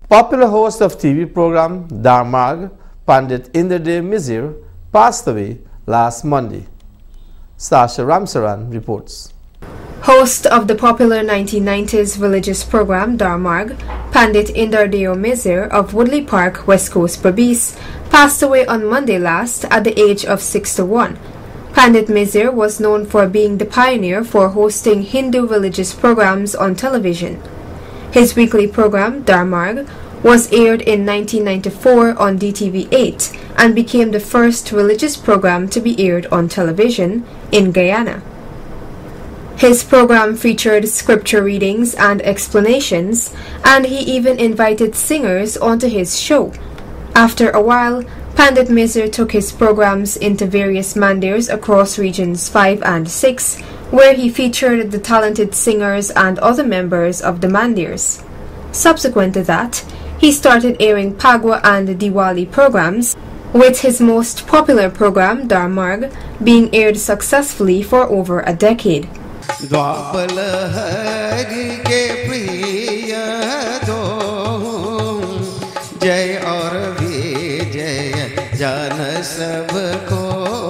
Popular host of TV program Dharmarg, Pandit Indradev Mizir, passed away last Monday. Sasha Ramsaran reports. Host of the popular 1990s religious program Dharmarg, Pandit Indradev Mizir of Woodley Park, West Coast, Berbice, passed away on Monday last at the age of 61. Pandit Mizir was known for being the pioneer for hosting Hindu religious programs on television. His weekly program, Dharmarg, was aired in 1994 on DTV8 and became the first religious program to be aired on television in Guyana. His program featured scripture readings and explanations, and he even invited singers onto his show. After a while, Pandit Mizir took his programs into various mandirs across regions 5 and 6, where he featured the talented singers and other members of the mandirs. Subsequent to that, he started airing Pagwa and Diwali programs, with his most popular program, Dharmarg, being aired successfully for over a decade. जान सबको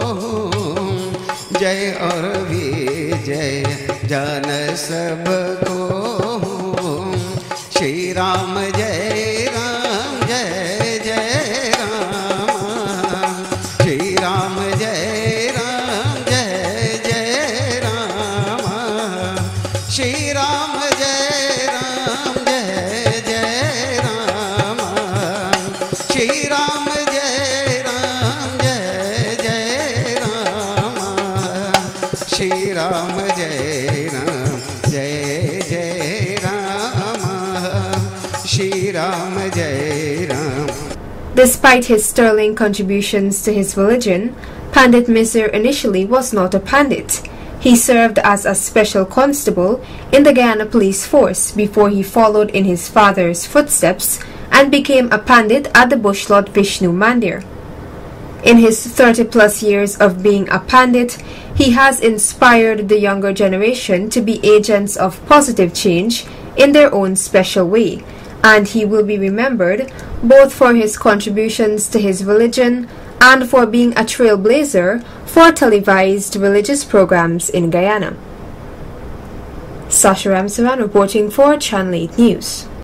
जय और विजय जान सबको श्री राम जय जय राम श्री राम जय जय राम श्री राम जय जय Ram Shri Ram Shri Ram Jai Ram Jai Jai Ram Shri Ram Jai Ram. Despite his sterling contributions to his religion, Pandit Mizir initially was not a pandit. He served as a special constable in the Guyana police force before he followed in his father's footsteps and became a pandit at the Bushlot Vishnu Mandir. In his 30-plus years of being a pandit, he has inspired the younger generation to be agents of positive change in their own special way, and he will be remembered both for his contributions to his religion and for being a trailblazer for televised religious programs in Guyana. Sasha Ramsaran reporting for Channel 8 News.